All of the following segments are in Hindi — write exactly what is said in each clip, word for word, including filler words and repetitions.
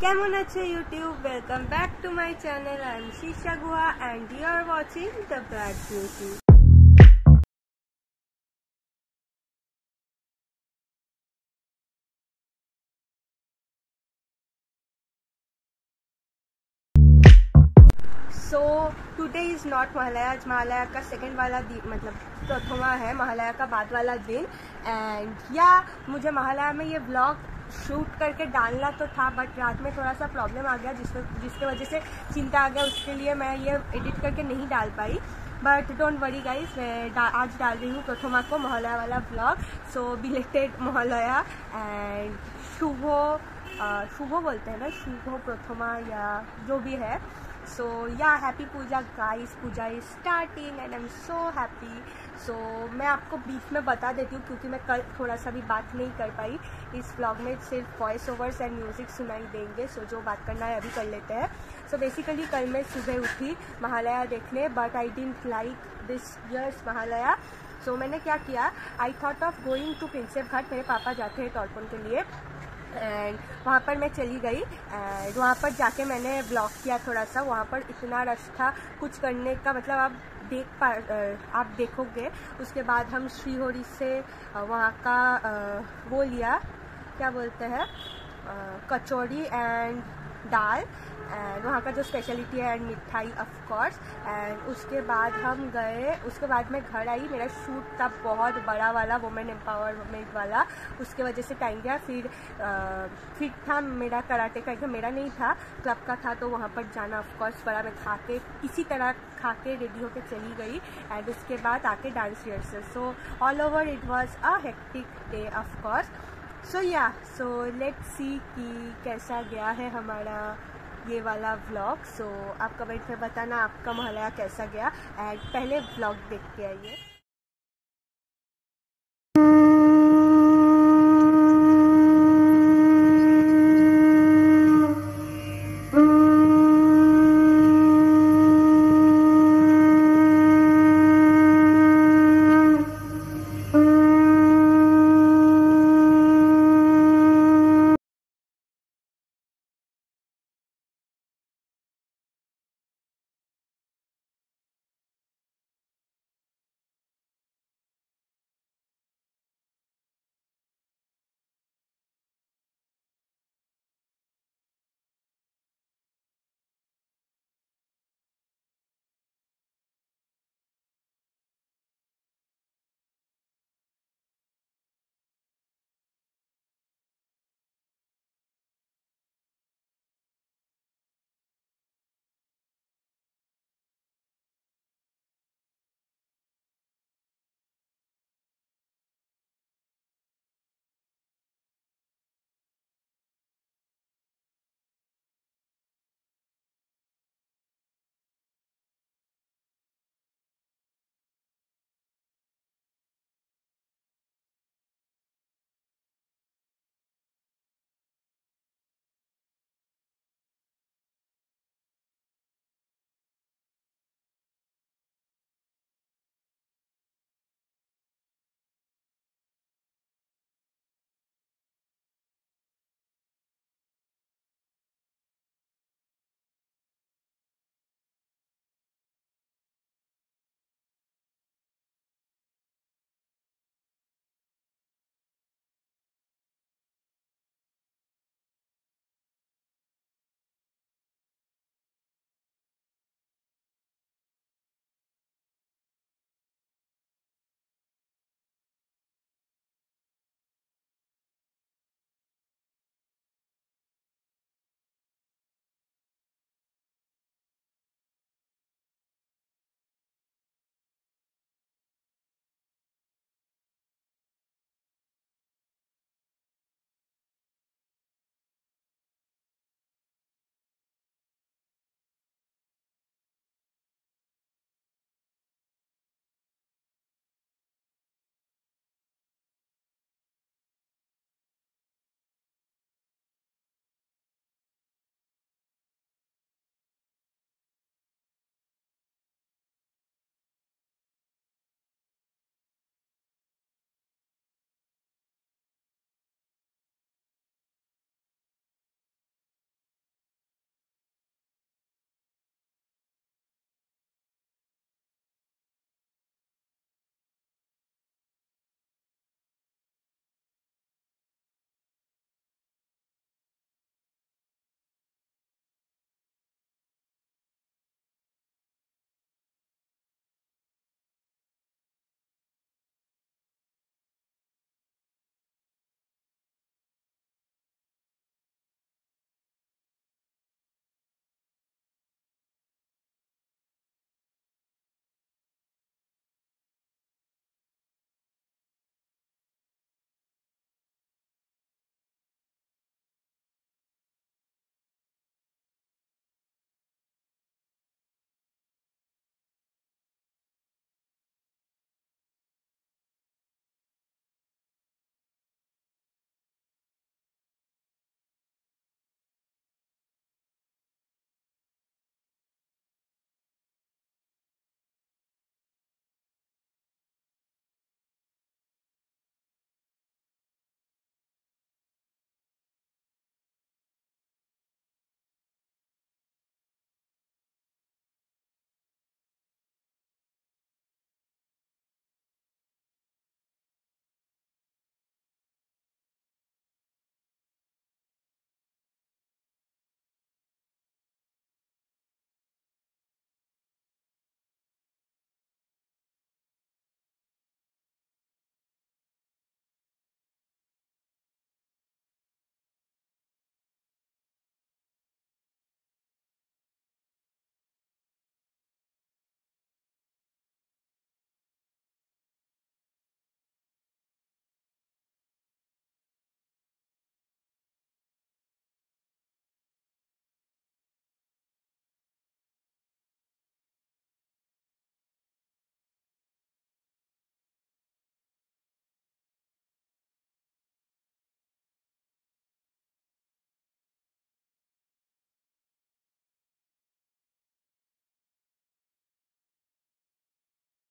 Kemon ache YouTube, welcome back to my channel. I am Shisha Guha and you are watching The Black Beauty. So today is not Mahalaya. आज महालया का सेकेंड वाला दिन, मतलब प्रथमा है, महालया का बाद वाला दिन. एंड या मुझे महालया में ये व्लॉग शूट करके डालना तो था, बट रात में थोड़ा सा प्रॉब्लम आ गया जिस जिसके वजह से चिंता आ गया. उसके लिए मैं ये एडिट करके नहीं डाल पाई. बट डोंट वरी गाइस, मैं डा, आज डाल रही हूँ प्रथमा को महालया वाला vlog. So belated Mahalaya and शुभो शुभो बोलते हैं ना, शुभो प्रथमा या जो भी है. So yeah happy Puja guys, Puja is starting and I am so happy. So मैं आपको बीच में बता देती हूँ क्योंकि मैं कल थोड़ा सा भी बात नहीं कर पाई. इस व्लॉग में सिर्फ वॉइस ओवर्स एंड म्यूज़िक सुनाई देंगे. सो so, जो बात करना है अभी कर लेते हैं. सो so, बेसिकली कल मैं सुबह उठी महालया देखने, but I didn't like this year's Mahalaya. So मैंने क्या किया, I thought of going to Prinsep Ghat. मेरे पापा जाते हैं टॉलपन के लिए एंड वहाँ पर मैं चली गई. एंड वहाँ पर जाके मैंने ब्लॉग किया थोड़ा सा. वहाँ पर इतना रश था, कुछ करने का मतलब आप देख पा आप देखोगे. उसके बाद हम श्रीहोरी से वहाँ का वो लिया, क्या बोलते हैं, कचौड़ी एंड दाल एंड वहाँ का जो स्पेशलिटी है एंड मिठाई ऑफ कोर्स. एंड उसके बाद हम गए, उसके बाद मैं घर आई. मेरा शूट था बहुत बड़ा वाला, वुमेन एम्पावरमेंट वाला. उसके वजह से टाइम गया. फिर फिर था मेरा कराटे का एग्जाम, मेरा नहीं था, क्लब का था, तो वहाँ पर जाना ऑफ कोर्स पड़ा. मैं खा के इसी तरह खा के रेडी होके चली गई. एंड उसके बाद आके dance rehearsal. So all over it was a hectic day of course. So yeah so let's see कि कैसा गया है हमारा ये वाला व्लॉग. सो so, आप कमेंट में बताना आपका महालया कैसा गया. एंड पहले व्लॉग देख के आइए.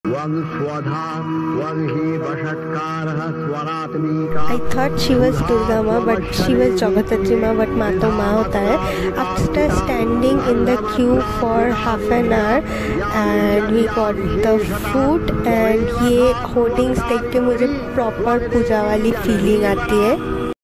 I thought she was Durga Ma, but she was Jagathatri Ma, but Ma to Ma hota hai. After standing in the queue for half an hour and we got the food, and ये hoardings देख के मुझे proper पूजा वाली feeling आती है.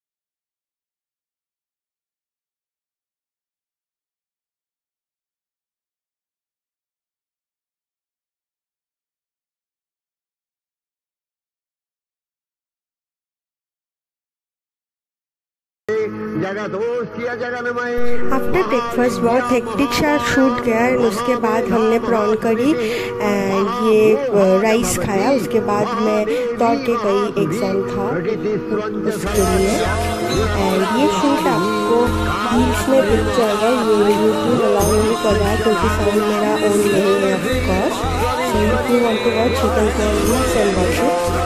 आफ्टर ब्रेकफास्ट बहुत हेक्टिक सा शूट गया, उसके बाद हमने प्रॉन करी एंड ये राइस खाया. उसके बाद मैं दौड़ के गई, एग्ज़ाम था उसके लिए. एंड ये शूट आपको रील्स में दिख जाएगा, ये यूट्यूब अलाउ नहीं कर रहा है क्योंकि साउंड मेरा ऑन नहीं है of course. So if you want to watch you can go reels and watch it.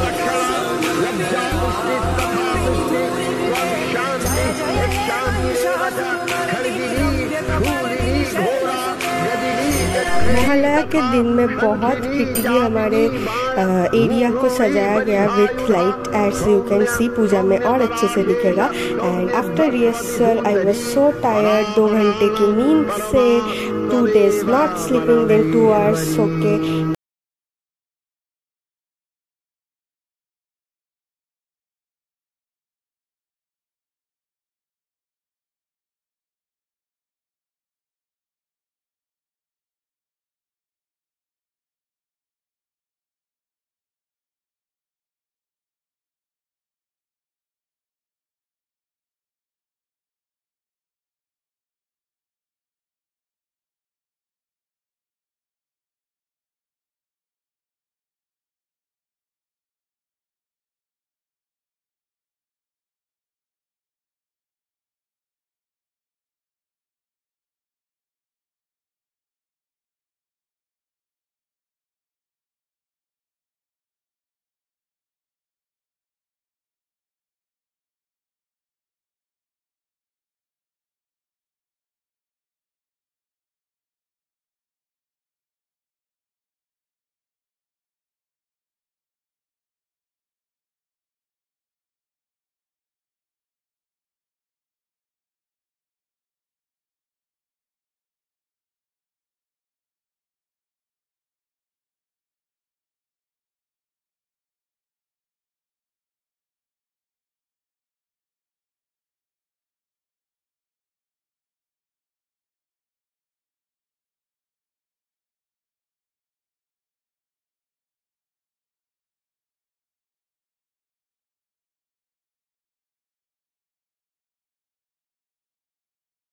Mahalaya के दिन में बहुत प्रिटीली हमारे एरिया को सजाया गया with light, as you can see Puja में और अच्छे से दिखेगा. And after rehearsal I was so tired, दो घंटे की नींद से, two days not sleeping then two hours. Okay